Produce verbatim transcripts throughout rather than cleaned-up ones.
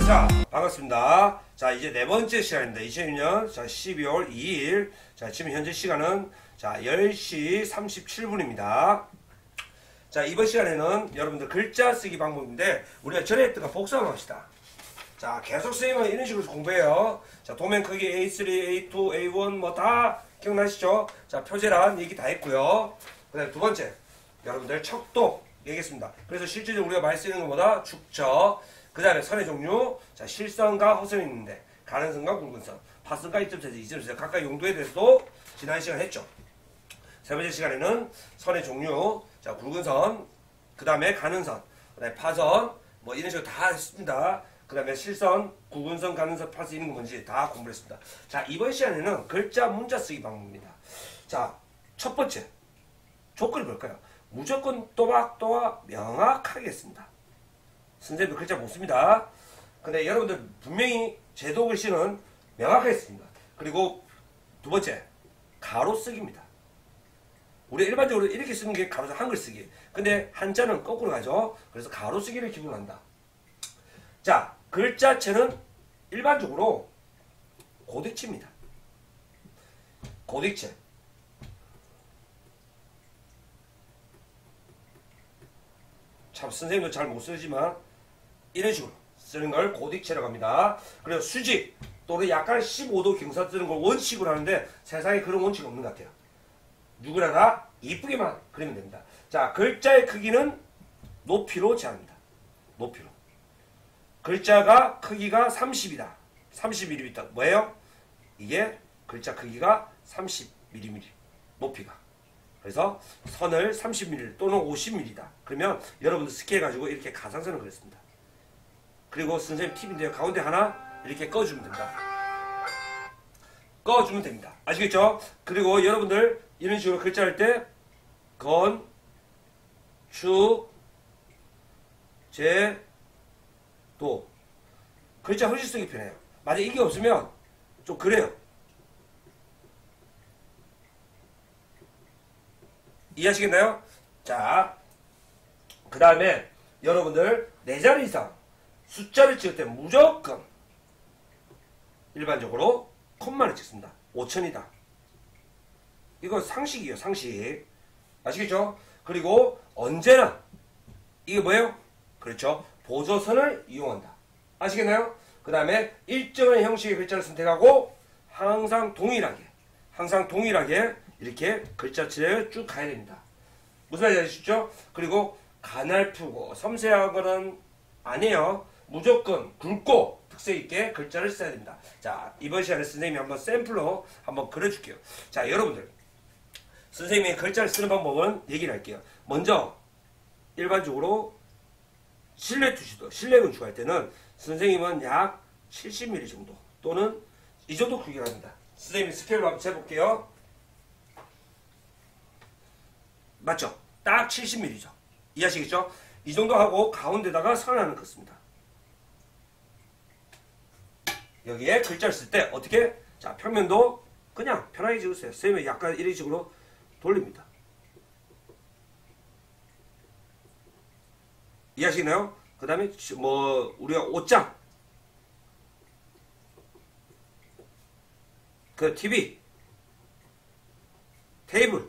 자, 반갑습니다. 자, 이제 네 번째 시간입니다. 이천이 년 자, 십이월 이일. 자, 지금 현재 시간은 자, 열 시 삼십칠 분입니다. 자, 이번 시간에는 여러분들 글자 쓰기 방법인데 우리가 전에 했던 거 복사 한번 합시다. 자, 계속 선생님은 이런 식으로 공부해요. 자, 도면 크기 에이 쓰리, 에이 투, 에이 원 뭐 다 기억나시죠? 자, 표제란 얘기 다 했고요. 그 다음에 두 번째, 여러분들 척도 얘기했습니다. 그래서 실제적으로 우리가 많이 쓰는 것보다 축척, 그 다음에 선의 종류, 자, 실선과 허선이 있는데 가는선과 굵은선, 파선과 이점선, 이점선 각각 용도에 대해서도 지난 시간에 했죠. 세 번째 시간에는 선의 종류, 자, 굵은선, 그 다음에 가는선, 그 다음에 파선, 뭐 이런 식으로 다 했습니다. 그 다음에 실선, 굵은선, 가는선, 파선 있는 거 뭔지 다 공부를 했습니다. 자, 이번 시간에는 글자 문자 쓰기 방법입니다. 자, 첫 번째 조건이 뭘까요? 무조건 또박또박 명확하게 했습니다. 선생님도 글자 못 씁니다. 근데 여러분들 분명히 제도 글씨는 명확하게 씁니다. 그리고 두 번째, 가로 쓰기입니다. 우리 일반적으로 이렇게 쓰는 게 가로 한글 쓰기. 근데 한자는 거꾸로 가죠. 그래서 가로 쓰기를 기본으로 한다. 자, 글자체는 일반적으로 고딕체입니다. 고딕체. 참 선생님도 잘 못 쓰지만 이런 식으로 쓰는 걸 고딕체라고 합니다. 그리고 수직 또는 약간 십오 도 경사 쓰는 걸 원칙으로 하는데 세상에 그런 원칙 없는 것 같아요. 누구나 다 이쁘게만 그리면 됩니다. 자, 글자의 크기는 높이로 제한합니다. 높이로. 글자가 크기가 삼십이다. 삼십 밀리미터. 뭐예요? 이게 글자 크기가 삼십 밀리미터. 높이가. 그래서 선을 삼십 밀리미터 또는 오십 밀리미터다. 그러면 여러분들 스케일해가지고 이렇게 가상선을 그렸습니다. 그리고 선생님 팁인데요. 가운데 하나 이렇게 꺼주면 됩니다. 꺼주면 됩니다. 아시겠죠? 그리고 여러분들 이런 식으로 글자 할 때 건, 축, 제, 도. 글자 훨씬 쓰기 편해요. 만약 이게 없으면 좀 그래요. 이해하시겠나요? 자, 그 다음에 여러분들 네 자리 이상 숫자를 찍을 때 무조건 일반적으로 콤마를 찍습니다. 오천이다. 이거 상식이에요. 상식. 아시겠죠? 그리고 언제나 이게 뭐예요? 그렇죠. 보조선을 이용한다. 아시겠나요? 그 다음에 일정한 형식의 글자를 선택하고 항상 동일하게 항상 동일하게 이렇게 글자체를 쭉 가야 됩니다. 무슨 말인지 아시죠? 그리고 가날프고 섬세한 거는 아니에요. 무조건 굵고 특색 있게 글자를 써야 됩니다. 자, 이번 시간에 선생님이 한번 샘플로 한번 그려줄게요. 자, 여러분들 선생님이 글자를 쓰는 방법은 얘기를 할게요. 먼저 일반적으로 실내 투시도 실내 건축할 때는 선생님은 약 칠십 밀리미터 정도 또는 이 정도 크기를 합니다. 선생님이 스케일로 한번 재볼게요. 맞죠? 딱 칠십 밀리미터죠. 이해하시겠죠? 이 정도 하고 가운데다가 선을 하나 긋습니다. 여기에 글자를 쓸 때 어떻게? 자, 평면도 그냥 편하게 찍으세요. 선생님이 약간 이런 식으로 돌립니다. 이해하시나요? 그 다음에 뭐 우리가 옷장, 그 티비, 테이블.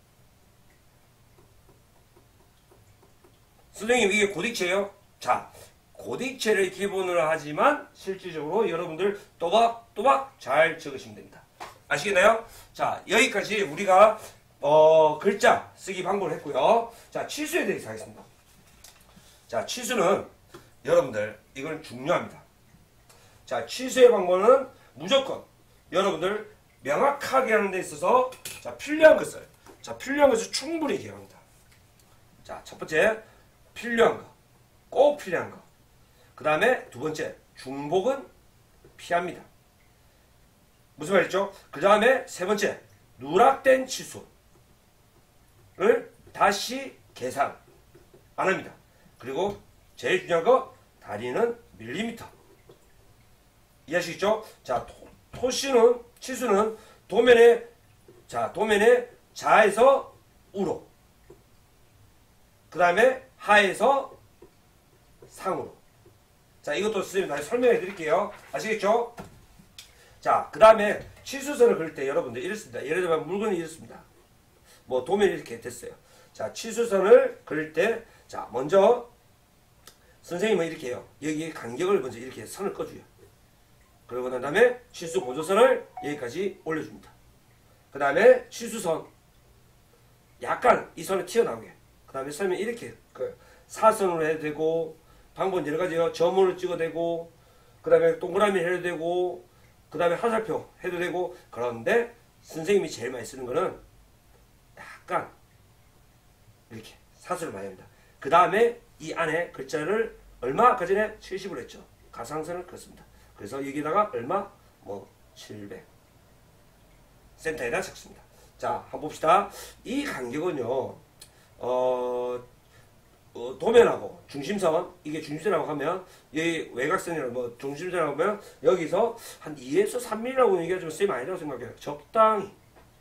선생님 이게 고딕체예요. 자, 고딕체를 기본으로 하지만 실질적으로 여러분들 또박또박 잘 적으시면 됩니다. 아시겠나요? 자, 여기까지 우리가 어, 글자 쓰기 방법을 했고요. 자, 치수에 대해서 하겠습니다. 자, 치수는 여러분들 이건 중요합니다. 자, 치수의 방법은 무조건 여러분들 명확하게 하는 데 있어서 자, 필요한 것을 자, 필요한 것을 충분히 기억합니다. 자, 첫 번째 필요한 거, 꼭 필요한 거. 그 다음에 두 번째 중복은 피합니다. 무슨 말이죠? 그 다음에 세 번째 누락된 치수를 다시 계산 안 합니다. 그리고 제일 중요한 거 다리는 밀리미터. 이해하시겠죠? 자, 토, 토시는 치수는 도면의 자 도면의 좌에서 우로, 그 다음에 하에서 상으로. 자, 이것도 선생님이 다시 설명해 드릴게요. 아시겠죠? 자, 그 다음에 치수선을 그릴 때 여러분들 이렇습니다. 예를 들면 물건이 이렇습니다. 뭐 도면이 이렇게 됐어요. 자, 치수선을 그릴 때, 자, 먼저 선생님은 이렇게 해요. 여기 간격을 먼저 이렇게 선을 꺼줘요. 그러고 난 다음에 치수 보조선을 여기까지 올려줍니다. 그 다음에 치수선 약간 이 선을 튀어나오게. 그 다음에 선생님이 이렇게 그 사선으로 해도 되고, 방법은 여러 가지요. 점으로 찍어도 되고, 그 다음에 동그라미 해도 되고, 그 다음에 화살표 해도 되고. 그런데 선생님이 제일 많이 쓰는 거는 약간 이렇게 사수를 많이 합니다. 그 다음에 이 안에 글자를 얼마 아까 전에 칠십으로 했죠. 가상선을 그렸습니다. 그래서 여기다가 얼마? 뭐 칠백 센터에다 적습니다. 자, 한번 봅시다. 이 간격은요, 어, 어, 도면하고 중심선, 이게 중심선이라고 하면, 여기 외곽선이라고, 뭐, 중심선이라고 하면, 여기서 한 이에서 삼 밀리미터라고 얘기하지만 쌤이 아니라고 생각해요. 적당히.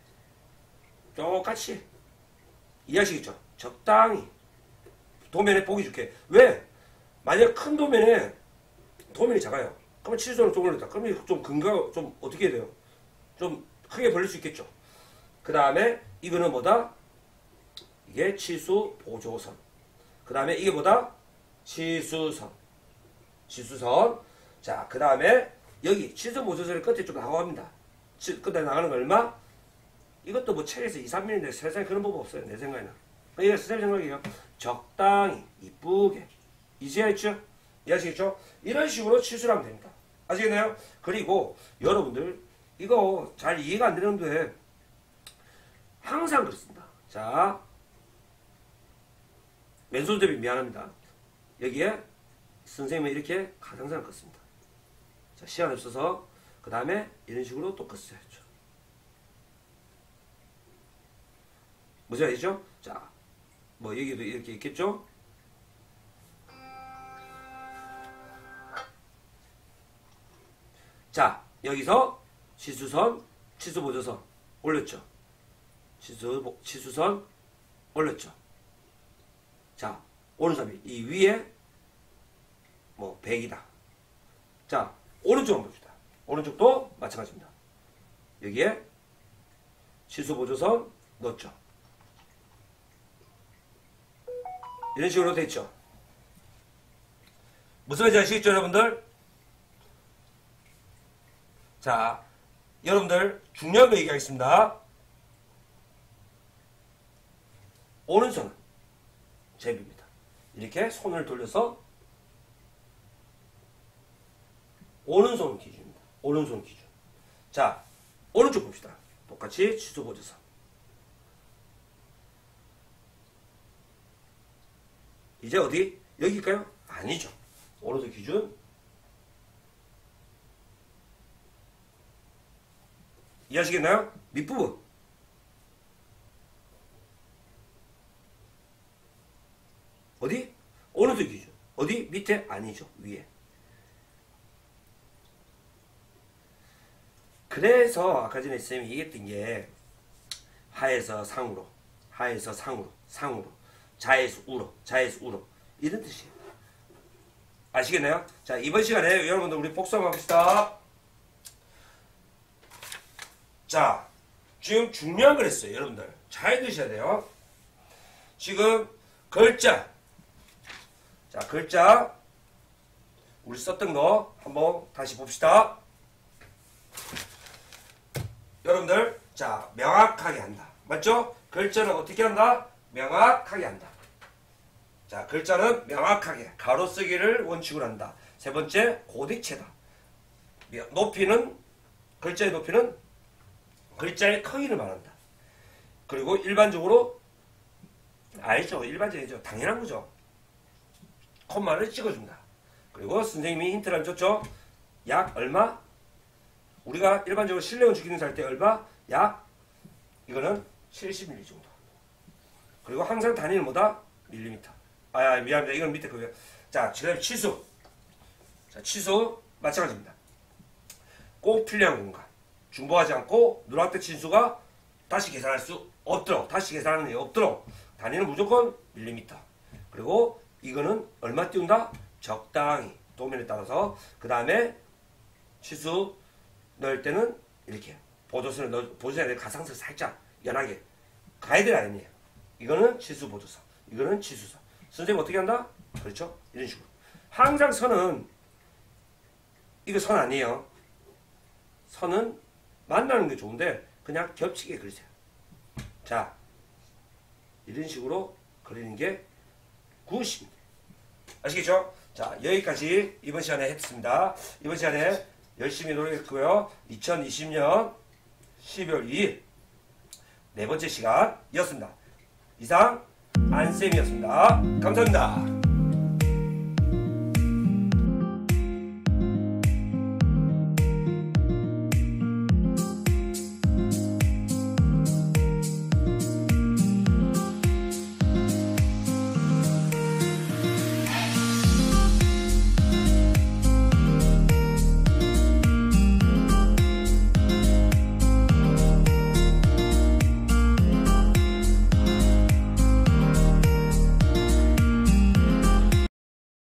똑같이. 이해하시겠죠? 적당히. 도면에 보기 좋게. 왜? 만약 큰 도면에, 도면이 작아요. 그러면 치수선을 좀 올렸다. 그러면 좀 근가, 좀 어떻게 해야 돼요? 좀 크게 벌릴 수 있겠죠? 그 다음에, 이거는 뭐다? 이게 치수 보조선. 그 다음에 이게 뭐다? 치수선. 치수선. 자, 그 다음에 여기 치수 보조선의 끝에 좀 나갑니다. 끝에 나가는 거 얼마? 이것도 뭐 책에서 이, 삼 밀리미터인데 세상에 그런 법 없어요. 내 생각에는. 이게 선생님 생각이에요. 적당히, 이쁘게. 이해하시죠? 이해하시겠죠? 이런 식으로 치수를 하면 됩니다. 아시겠나요? 그리고 여러분들 이거 잘 이해가 안 되는데 항상 그렇습니다. 자, 왼손 대비 미안합니다. 여기에 선생님은 이렇게 가상선을 긋습니다. 자, 시간 없어서 그 다음에 이런 식으로 또 긋어야죠. 무슨 말이죠? 자, 뭐 여기도 이렇게 있겠죠? 자, 여기서 치수선, 치수보조선 올렸죠. 치수, 치수선 올렸죠. 자, 오른손이 이 위에 뭐 백이다. 자, 오른쪽 한번 봅시다. 오른쪽도 마찬가지입니다. 여기에 치수보조선 넣었죠. 이런 식으로 됐죠. 무슨 말인지 아시겠죠, 여러분들? 자, 여러분들 중요한 거 얘기하겠습니다. 오른손은 제비입니다. 이렇게 손을 돌려서 오른손 기준입니다. 오른손 기준. 자, 오른쪽 봅시다. 똑같이 치수 보조선. 이제 어디? 여기일까요? 아니죠. 오른손 기준. 이해하시겠나요? 밑부분. 어디? 오른손 기준. 어디? 밑에? 아니죠. 위에. 그래서 아까 전에 쌤이 얘기했던 게 하에서 상으로, 하에서 상으로, 상으로, 좌에서 우로, 좌에서 우로 이런 뜻이에요. 아시겠나요? 자, 이번 시간에 여러분들 우리 복수 한번 합시다. 자, 지금 중요한 걸 했어요. 여러분들 잘 드셔야 돼요. 지금 글자, 자, 글자 우리 썼던 거 한번 다시 봅시다. 여러분들, 자, 명확하게 한다. 맞죠? 글자는 어떻게 한다? 명확하게 한다. 자, 글자는 명확하게 가로 쓰기를 원칙으로 한다. 세 번째, 고딕체다. 높이는, 글자의 높이는 글자의 크기를 말한다. 그리고 일반적으로, 알죠? 일반적이죠. 당연한 거죠. 콤마를 찍어준다. 그리고 선생님이 힌트를 줬죠? 약 얼마? 우리가 일반적으로 실내원 주기능사 할 때 얼마? 약, 이거는 칠십 밀리미터 정도. 그리고 항상 단위는 뭐다? 밀리미터. 아, 미안합니다. 이건 밑에 그거예요. 자, 지금 치수. 자, 치수 마찬가지입니다. 꼭 필요한 공간. 중복하지 않고 누락된 진수가 다시 계산할 수 없도록, 다시 계산하는 게 없도록 단위는 무조건 밀리미터. 그리고 이거는 얼마 띄운다? 적당히. 도면에 따라서. 그 다음에 치수 넣을 때는 이렇게 보조선을 넣어, 보조선에 가상선 살짝 연하게 가야 될 아니에요. 이거는 치수 보조선, 이거는 치수선. 선생님 어떻게 한다? 그렇죠? 이런 식으로. 항상 선은 이거 선 아니에요. 선은 만나는 게 좋은데 그냥 겹치게 그리세요. 자, 이런 식으로 그리는 게 굿입니다. 아시겠죠? 자, 여기까지 이번 시간에 했습니다. 이번 시간에 열심히 노력했고요. 이천이십 년 십이월 이일 네 번째 시간이었습니다. 이상 안쌤이었습니다. 감사합니다.